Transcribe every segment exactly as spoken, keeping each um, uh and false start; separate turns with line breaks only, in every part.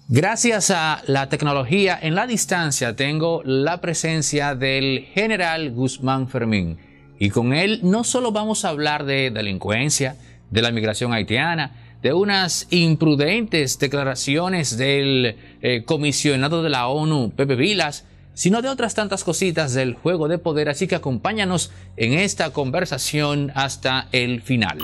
Gracias a la tecnología en la distancia tengo la presencia del general Guzmán Fermín y con él no solo vamos a hablar de delincuencia, de la migración haitiana, de unas imprudentes declaraciones del eh, comisionado de la ONU, Pepe Vilas, sino de otras tantas cositas del juego de poder, así que acompáñanos en esta conversación hasta el final.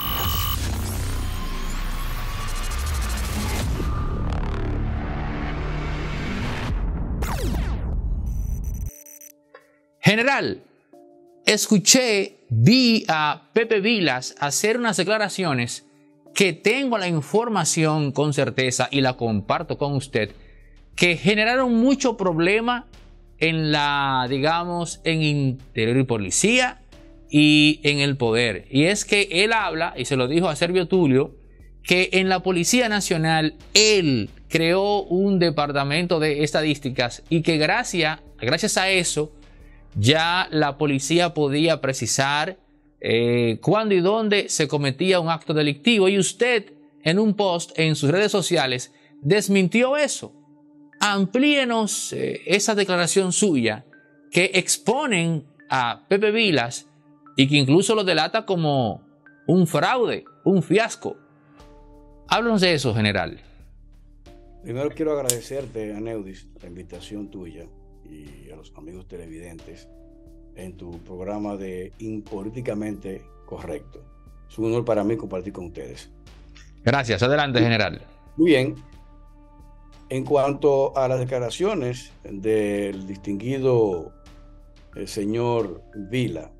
General, escuché, vi a Pepe Vilas hacer unas declaraciones que tengo la información con certeza y la comparto con usted, que generaron mucho problema en la, digamos, en Interior y Policía y en el poder. Y es que él habla, y se lo dijo a Servio Tulio, que en la Policía Nacional él creó un departamento de estadísticas y que gracias, gracias a eso ya la policía podía precisar eh, cuándo y dónde se cometía un acto delictivo. Y usted en un post en sus redes sociales desmintió eso. Amplíenos eh, esa declaración suya que exponen a Pepe Vilas y que incluso lo delata como un fraude, un fiasco. Háblanos de eso, general.
Primero quiero agradecerte, Aneudis, la invitación tuya y a los amigos televidentes en tu programa de Impolíticamente Correcto. Es un honor para mí compartir con ustedes.
Gracias. Adelante, general.
Muy bien. En cuanto a las declaraciones del distinguido el señor Vila,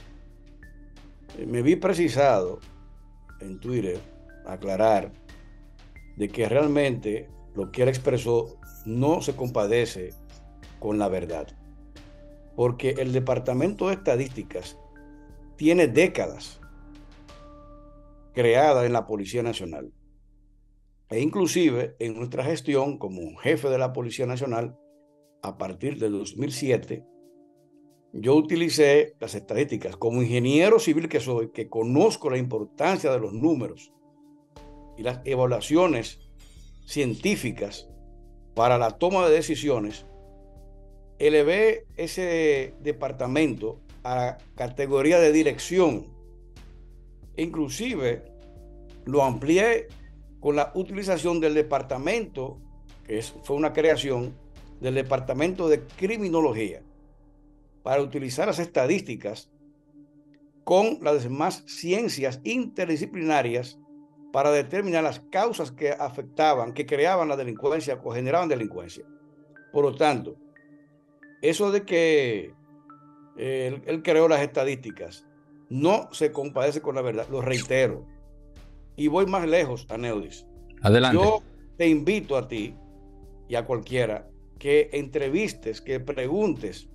me vi precisado en Twitter aclarar de que realmente lo que él expresó no se compadece con la verdad, porque el Departamento de Estadísticas tiene décadas creada en la Policía Nacional e inclusive en nuestra gestión como jefe de la Policía Nacional a partir del dos mil siete yo utilicé las estadísticas como ingeniero civil que soy, que conozco la importancia de los números y las evaluaciones científicas para la toma de decisiones. Elevé ese departamento a la categoría de dirección. Inclusive lo amplié con la utilización del departamento, que es, fue una creación del departamento de criminología, para utilizar las estadísticas con las demás ciencias interdisciplinarias para determinar las causas que afectaban, que creaban la delincuencia o generaban delincuencia. Por lo tanto, eso de que eh, él, él creó las estadísticas no se compadece con la verdad, lo reitero. Y voy más lejos, Aneudis.
Adelante.
Yo te invito a ti y a cualquiera que entrevistes, que preguntes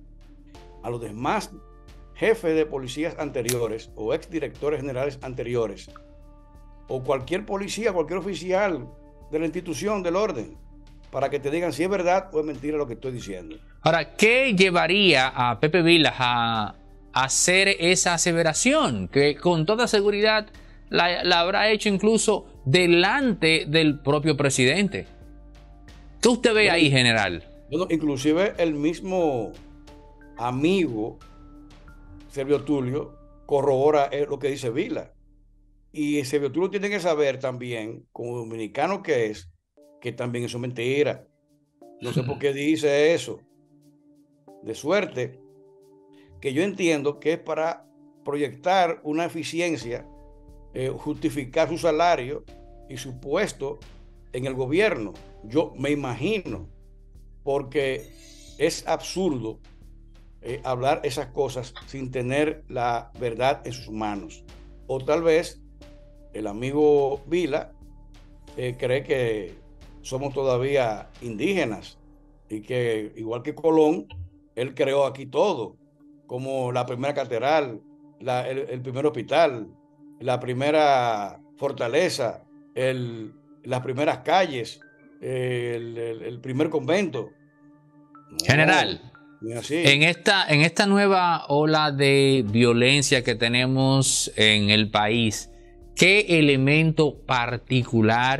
a los demás jefes de policías anteriores o exdirectores generales anteriores o cualquier policía, cualquier oficial de la institución del orden, para que te digan si es verdad o es mentira lo que estoy diciendo.
Ahora, ¿qué llevaría a Pepe Vilas a, a hacer esa aseveración? Que con toda seguridad la, la habrá hecho incluso delante del propio presidente. ¿Qué usted ve bueno, ahí, general?
Bueno, inclusive el mismo amigo Servio Tulio corrobora lo que dice Vila. Y Servio Tulio tiene que saber también, como dominicano que es, que también eso es mentira. No sé por qué dice eso. De suerte que yo entiendo que es para proyectar una eficiencia, eh, justificar su salario y su puesto en el gobierno. Yo me imagino, porque es absurdo eh, hablar esas cosas sin tener la verdad en sus manos. O tal vez el amigo Vila eh, cree que somos todavía indígenas y que igual que Colón, él creó aquí todo, como la primera catedral, la, el, el primer hospital, la primera fortaleza, el, las primeras calles, el, el, el primer convento.
No, general, así. En, esta, en esta nueva ola de violencia que tenemos en el país, ¿qué elemento particular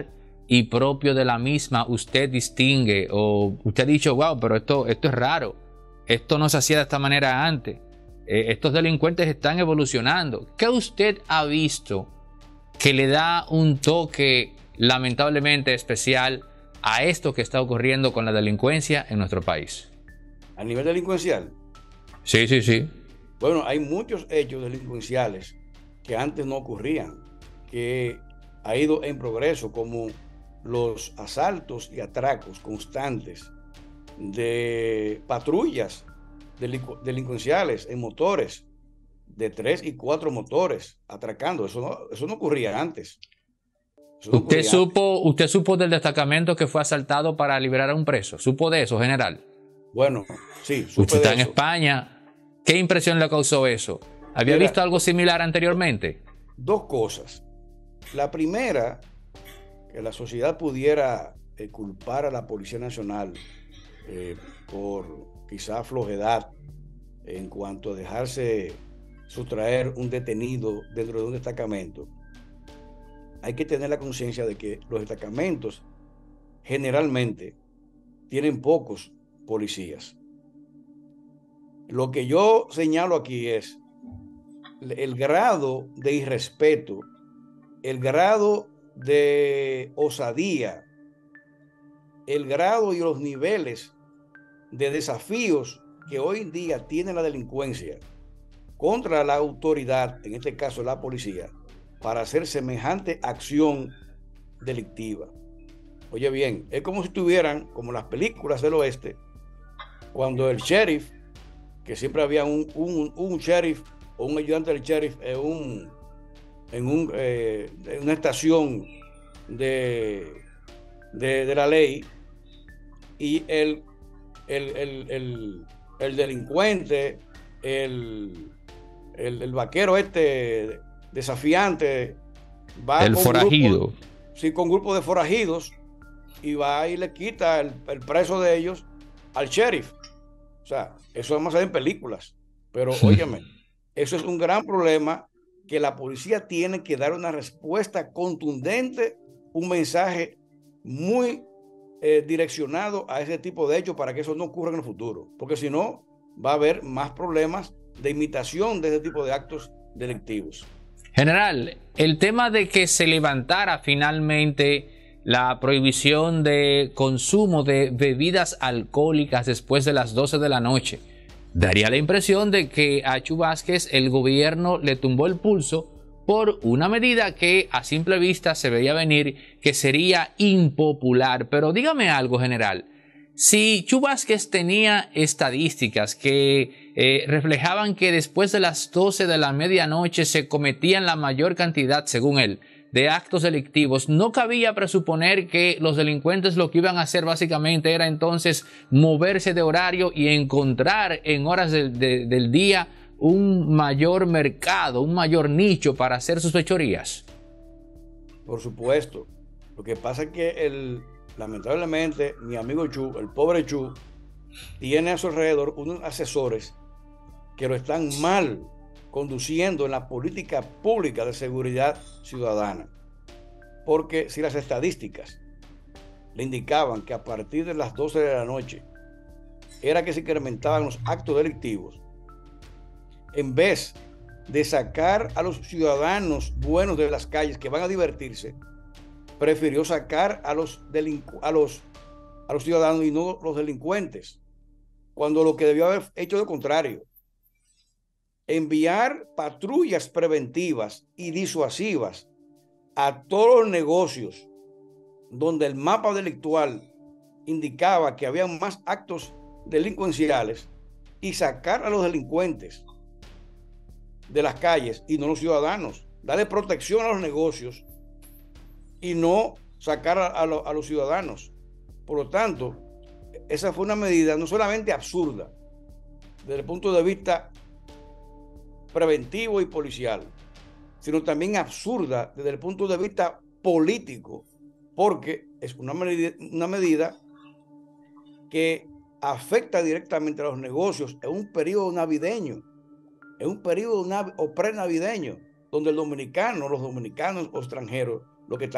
y propio de la misma usted distingue o usted ha dicho, wow, pero esto, esto es raro, esto no se hacía de esta manera antes, eh, estos delincuentes están evolucionando? ¿Qué usted ha visto que le da un toque lamentablemente especial a esto que está ocurriendo con la delincuencia en nuestro país?
A nivel delincuencial.
Sí, sí, sí.
Bueno, hay muchos hechos delincuenciales que antes no ocurrían, que ha ido en progreso, como los asaltos y atracos constantes de patrullas delincu delincuenciales en motores, de tres y cuatro motores, atracando. Eso no, eso no ocurría antes. Eso no
¿Usted
ocurría
supo,
antes.
usted supo del destacamento que fue asaltado para liberar a un preso? ¿Supo de eso, general?
Bueno, sí,
Usted
supe
está
de
en
eso.
España. ¿Qué impresión le causó eso? ¿Había
Mira,
visto algo similar anteriormente?
dos cosas. La primera, que la sociedad pudiera eh, culpar a la Policía Nacional eh, por quizá flojedad en cuanto a dejarse sustraer un detenido dentro de un destacamento. Hay que tener la conciencia de que los destacamentos generalmente tienen pocos policías. Lo que yo señalo aquí es el grado de irrespeto, el grado de osadía, el grado y los niveles de desafíos que hoy en día tiene la delincuencia contra la autoridad, en este caso la policía, para hacer semejante acción delictiva. Oye bien, es como si tuvieran, como las películas del oeste, cuando el sheriff, que siempre había un, un, un sheriff o un ayudante del sheriff en, un, en, un, eh, en una estación de, de, de la ley, y el, el, el, el, el delincuente, el, el, el vaquero este desafiante, va
El
con
forajido.
grupo, sí, con grupo de forajidos, y va y le quita el, el preso de ellos al sheriff. O sea, eso vamos a ver en películas, pero óyeme, eso es un gran problema que la policía tiene que dar una respuesta contundente, un mensaje muy eh, direccionado a ese tipo de hechos para que eso no ocurra en el futuro, porque si no va a haber más problemas de imitación de ese tipo de actos delictivos.
General, el tema de que se levantara finalmente la prohibición de consumo de bebidas alcohólicas después de las doce de la noche, daría la impresión de que a Chu Vázquez el gobierno le tumbó el pulso por una medida que a simple vista se veía venir que sería impopular. Pero dígame algo, general. Si Chu Vázquez tenía estadísticas que eh, reflejaban que después de las doce de la medianoche se cometían la mayor cantidad, según él, de actos delictivos, no cabía presuponer que los delincuentes lo que iban a hacer básicamente era entonces moverse de horario y encontrar en horas de, de, del día un mayor mercado, un mayor nicho para hacer sus fechorías.
Por supuesto. Lo que pasa es que el, lamentablemente mi amigo Chu, el pobre Chu, tiene a su alrededor unos asesores que lo están mal conduciendo en la política pública de seguridad ciudadana. Porque si las estadísticas le indicaban que a partir de las doce de la noche era que se incrementaban los actos delictivos, en vez de sacar a los ciudadanos buenos de las calles que van a divertirse, prefirió sacar a los, a los, a los ciudadanos y no los delincuentes, cuando lo que debió haber hecho lo contrario: enviar patrullas preventivas y disuasivas a todos los negocios donde el mapa delictual indicaba que había más actos delincuenciales, y sacar a los delincuentes de las calles y no los ciudadanos, darle protección a los negocios y no sacar a, a, lo, a los ciudadanos. Por lo tanto, esa fue una medida no solamente absurda desde el punto de vista preventivo y policial, sino también absurda desde el punto de vista político, porque es una medida, una medida que afecta directamente a los negocios en un periodo navideño, en un periodo nav o pre-navideño, donde el dominicano, los dominicanos o extranjeros, lo que están es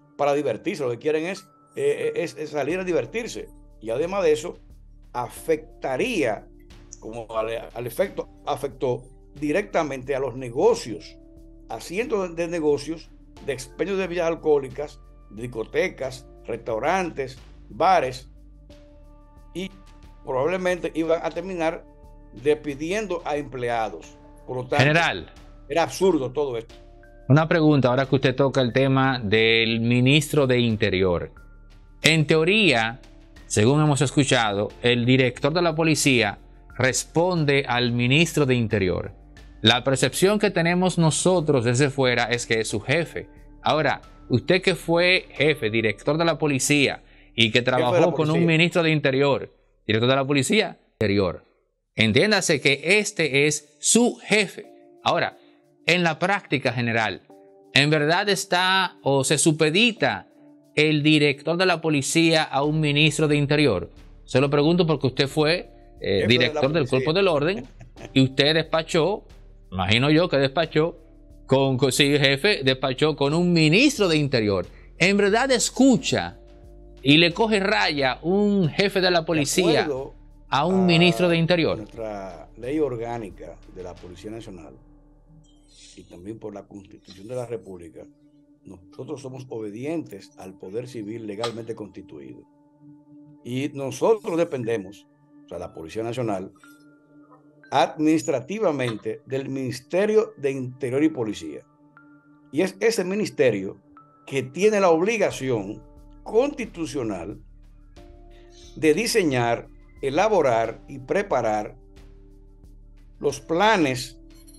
para divertirse, lo que quieren es, eh, es, es salir a divertirse. Y además de eso, afectaría, como al, al efecto, afectó directamente a los negocios, a cientos de negocios de expendio de bebidas alcohólicas, discotecas, restaurantes, bares, y probablemente iban a terminar despidiendo a empleados. Por lo tanto,
General,
era absurdo todo esto.
una pregunta ahora que usted toca el tema del ministro de Interior. En teoría, según hemos escuchado, el director de la policía responde al ministro de Interior. La percepción que tenemos nosotros desde fuera es que es su jefe. Ahora, usted que fue jefe, director de la policía y que trabajó con un ministro de Interior, director de la policía, Interior, entiéndase que este es su jefe. Ahora, en la práctica general, ¿en verdad está o se supedita el director de la policía a un ministro de Interior? Se lo pregunto porque usted fue eh, director de del Cuerpo del Orden y usted despachó, imagino yo que despachó, con, con sí, jefe, despachó con un ministro de Interior. ¿En verdad escucha y le coge raya un jefe de la policía a un a ministro de Interior?
Nuestra ley orgánica de la Policía Nacional y también por la Constitución de la República, nosotros somos obedientes al poder civil legalmente constituido. Y nosotros dependemos, o sea, la Policía Nacional, administrativamente del Ministerio de Interior y Policía. Y es ese ministerio que tiene la obligación constitucional de diseñar, elaborar y preparar los planes,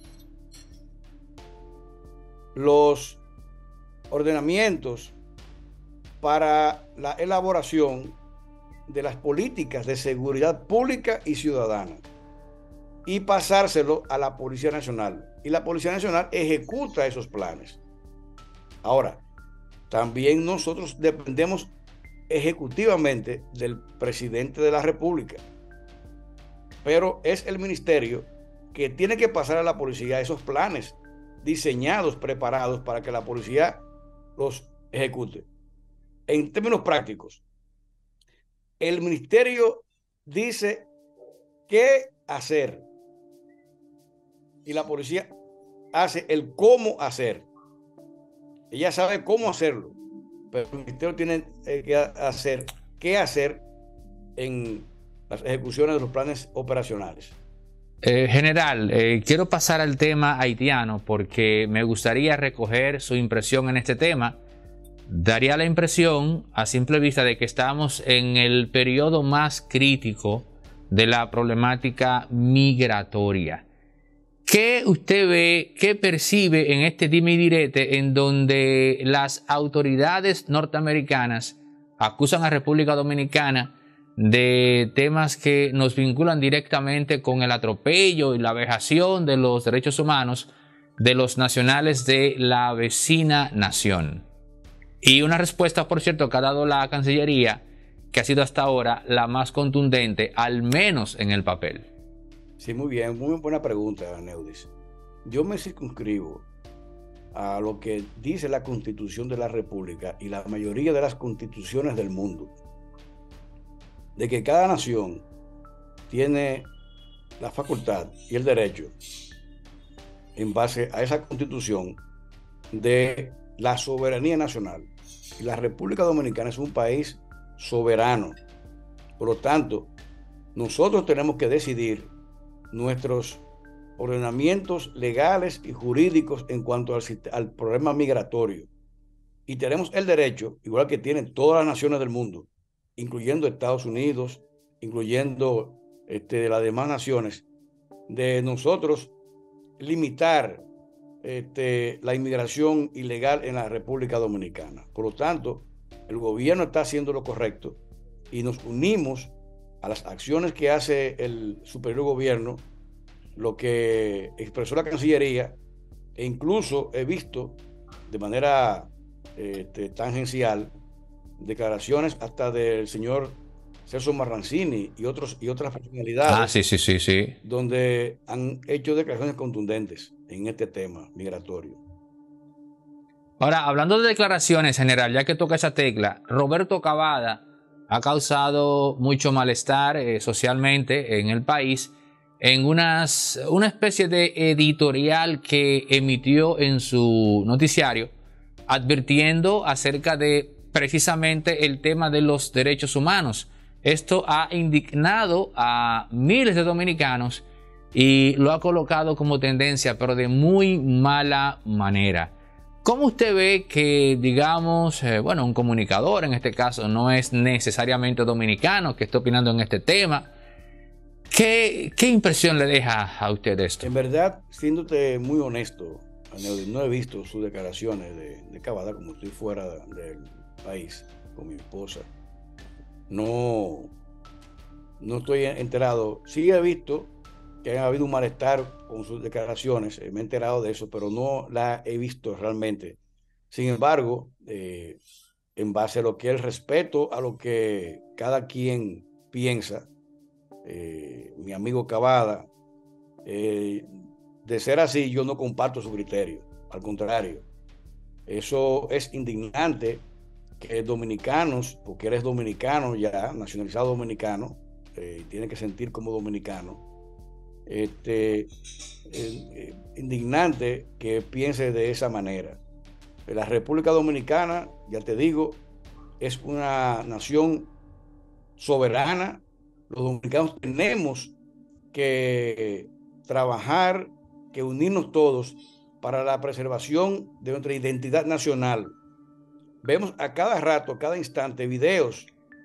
los ordenamientos para la elaboración de las políticas de seguridad pública y ciudadana y pasárselo a la Policía Nacional. Y la Policía Nacional ejecuta esos planes. Ahora, también nosotros dependemos ejecutivamente del presidente de la República, pero es el ministerio que tiene que pasar a la policía esos planes diseñados, preparados para que la policía los ejecute. En términos prácticos, el ministerio dice qué hacer y la policía hace el cómo hacer. Ella sabe cómo hacerlo, pero el ministerio tiene que hacer qué hacer en las ejecuciones de los planes operacionales.
Eh, general, eh, quiero pasar al tema haitiano porque me gustaría recoger su impresión en este tema. Daría la impresión a simple vista de que estamos en el periodo más crítico de la problemática migratoria. ¿Qué usted ve, qué percibe en este dime y direte en donde las autoridades norteamericanas acusan a República Dominicana de temas que nos vinculan directamente con el atropello y la vejación de los derechos humanos de los nacionales de la vecina nación? Y una respuesta, por cierto, que ha dado la Cancillería, que ha sido hasta ahora la más contundente, al menos en el papel.
Sí, muy bien, muy buena pregunta, Neudis. Yo me circunscribo a lo que dice la Constitución de la República y la mayoría de las constituciones del mundo, de que cada nación tiene la facultad y el derecho, en base a esa Constitución, de la soberanía nacional. Y la República Dominicana es un país soberano. Por lo tanto, nosotros tenemos que decidir nuestros ordenamientos legales y jurídicos en cuanto al, al problema migratorio. Y tenemos el derecho, igual que tienen todas las naciones del mundo, incluyendo Estados Unidos, incluyendo este, las demás naciones, de nosotros limitar este, la inmigración ilegal en la República Dominicana. Por lo tanto, el gobierno está haciendo lo correcto y nos unimos a las acciones que hace el superior gobierno, lo que expresó la Cancillería, e incluso he visto de manera este, tangencial declaraciones hasta del señor Celso Marrancini y, otros, y otras personalidades.
Ah, sí, sí, sí, sí.
Donde han hecho declaraciones contundentes en este tema migratorio.
Ahora, hablando de declaraciones, general, ya que toca esa tecla, Roberto Cavada ha causado mucho malestar eh, socialmente en el país en unas, una especie de editorial que emitió en su noticiario advirtiendo acerca de precisamente el tema de los derechos humanos. Esto ha indignado a miles de dominicanos y lo ha colocado como tendencia, pero de muy mala manera. ¿Cómo usted ve que, digamos, eh, bueno, un comunicador, en este caso, no es necesariamente dominicano, que esté opinando en este tema? ¿Qué, qué impresión le deja a usted esto?
En verdad, siéndote muy honesto, no he visto sus declaraciones de, de Cavada, como estoy fuera del país con mi esposa. No, no estoy enterado. Sí he visto que ha habido un malestar con sus declaraciones, me he enterado de eso, pero no la he visto realmente. Sin embargo, eh, en base a lo que es el respeto a lo que cada quien piensa, eh, mi amigo Cavada, eh, de ser así, yo no comparto su criterio, al contrario. Eso es indignante que dominicanos, porque eres dominicano ya, nacionalizado dominicano, eh, tiene que sentir como dominicano, este, eh, eh, indignante que piense de esa manera. La República Dominicana, ya te digo, es una nación soberana. Los dominicanos tenemos que trabajar, que unirnos todos para la preservación de nuestra identidad nacional. Vemos a cada rato, a cada instante, videos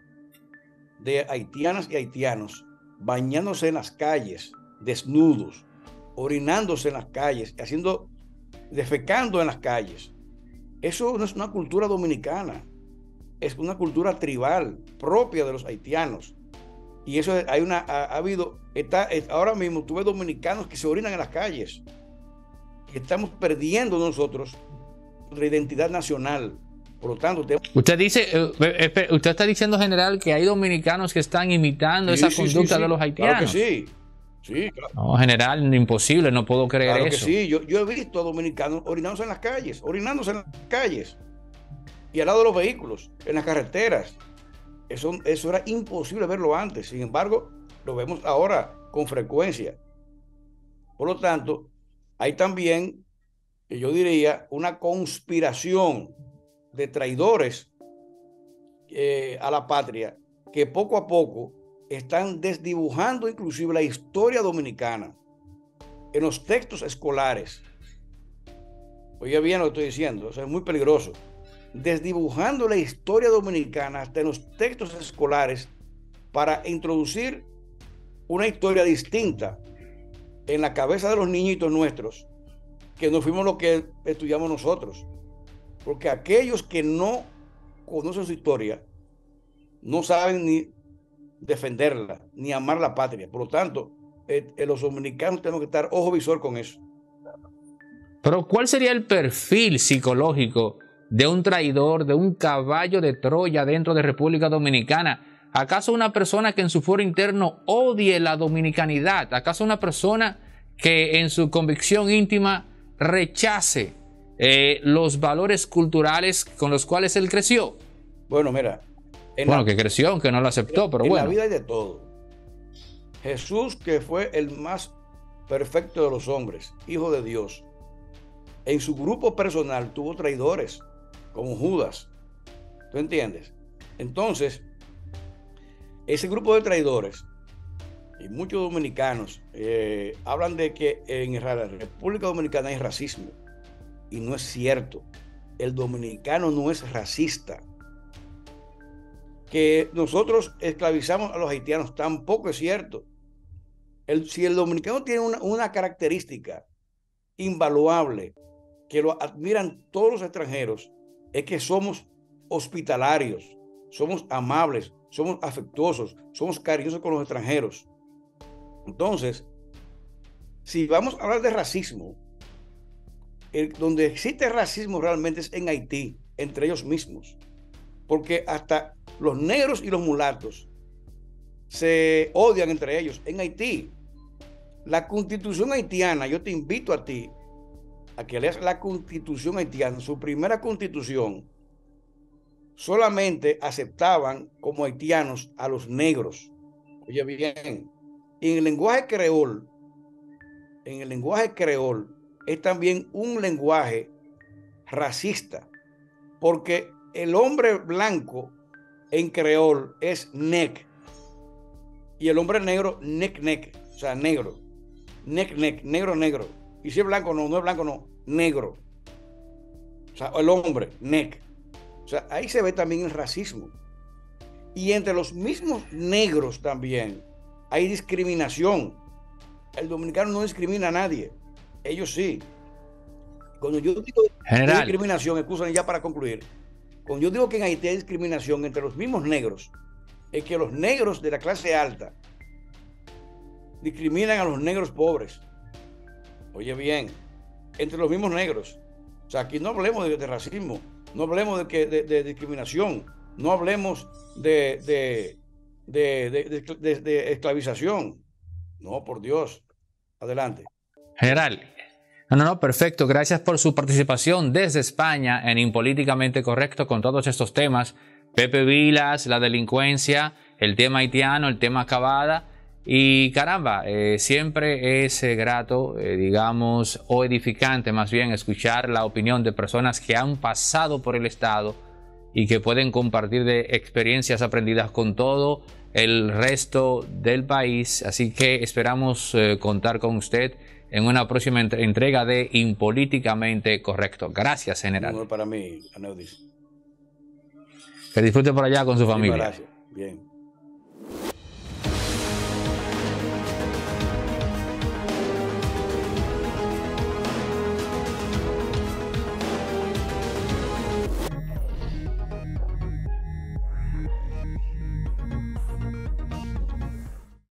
de haitianas y haitianos bañándose en las calles, desnudos, orinándose en las calles, haciendo, defecando en las calles. Eso no es una cultura dominicana, es una cultura tribal propia de los haitianos. Y eso hay una, ha, ha habido, está, ahora mismo tú ves dominicanos que se orinan en las calles. Estamos perdiendo nosotros nuestra identidad nacional. Por lo tanto, tenemos...
Usted dice, eh, usted está diciendo, general, que hay dominicanos que están imitando sí, esa sí, conducta sí, sí. de los haitianos.
Claro que sí. Sí, claro.
No, general, imposible, no puedo creer
claro
eso.
Que sí, yo, yo he visto dominicanos orinándose en las calles, orinándose en las calles y al lado de los vehículos, en las carreteras. Eso, eso era imposible verlo antes, sin embargo, lo vemos ahora con frecuencia. Por lo tanto, hay también, yo diría, una conspiración de traidores eh, a la patria que poco a poco están desdibujando inclusive la historia dominicana en los textos escolares. Oiga bien lo que estoy diciendo, o sea, es muy peligroso. Desdibujando la historia dominicana hasta en los textos escolares para introducir una historia distinta en la cabeza de los niñitos nuestros, que no fuimos lo que estudiamos nosotros. Porque aquellos que no conocen su historia no saben ni defenderla, ni amar la patria. Por lo tanto, eh, eh, los dominicanos tenemos que estar ojo visor con eso.
Pero ¿cuál sería el perfil psicológico de un traidor, de un caballo de Troya dentro de República Dominicana? ¿Acaso una persona que en su foro interno odie la dominicanidad? ¿Acaso una persona que en su convicción íntima rechace eh, los valores culturales con los cuales él creció?
Bueno, mira.
Bueno, la, que creció, aunque no lo aceptó, pero
en
bueno.
En la vida hay de todo. Jesús, que fue el más perfecto de los hombres, hijo de Dios, en su grupo personal tuvo traidores, como Judas. ¿Tú entiendes? Entonces, ese grupo de traidores, y muchos dominicanos, eh, hablan de que en la República Dominicana hay racismo. Y no es cierto. El dominicano no es racista. Que nosotros esclavizamos a los haitianos tampoco es cierto. El, si el dominicano tiene una, una característica invaluable que lo admiran todos los extranjeros, es que somos hospitalarios, somos amables, somos afectuosos, somos cariñosos con los extranjeros. Entonces, si vamos a hablar de racismo, el, donde existe racismo realmente es en Haití, entre ellos mismos, porque hasta los negros y los mulatos se odian entre ellos en Haití. La constitución haitiana, yo te invito a ti a que leas la constitución haitiana, su primera constitución, solamente aceptaban como haitianos a los negros. Oye bien, en el lenguaje creol, en el lenguaje creol es también un lenguaje racista, porque el hombre blanco en creol es nec y el hombre negro nec nec, o sea, negro, nec nec, negro negro. Y si es blanco no, no es blanco no, negro. O sea, el hombre nec. O sea, ahí se ve también el racismo. Y entre los mismos negros también hay discriminación. El dominicano no discrimina a nadie. Ellos sí. Cuando yo digo
General.
discriminación, excusan ya para concluir. Cuando yo digo que en Haití hay discriminación entre los mismos negros, es que los negros de la clase alta discriminan a los negros pobres. Oye bien, entre los mismos negros. O sea, aquí no hablemos de, de racismo, no hablemos de, que, de, de discriminación, no hablemos de, de, de, de, de, de esclavización. No, por Dios. Adelante.
General. No, no, no, perfecto. Gracias por su participación desde España en Impolíticamente Correcto con todos estos temas. Pepe Vilas, la delincuencia, el tema haitiano, el tema Cavada. Y caramba, eh, siempre es eh, grato, eh, digamos, o edificante más bien, escuchar la opinión de personas que han pasado por el Estado y que pueden compartir de experiencias aprendidas con todo el resto del país. Así que esperamos eh, contar con usted en una próxima entrega de Impolíticamente Correcto. Gracias, general.
No, para mí, Aneudis.
Que disfrute por allá con su familia.
Gracias. Bien.